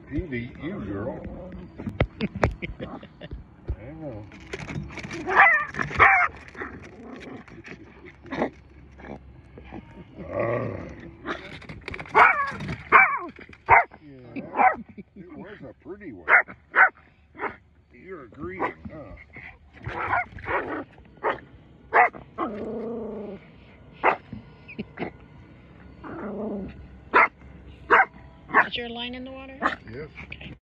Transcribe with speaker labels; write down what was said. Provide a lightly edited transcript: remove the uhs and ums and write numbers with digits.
Speaker 1: He'd eat you, girl. I know. Yeah, it was a pretty one. You're agreeing, huh?
Speaker 2: Is your line in the water?
Speaker 1: Yes.
Speaker 2: Okay.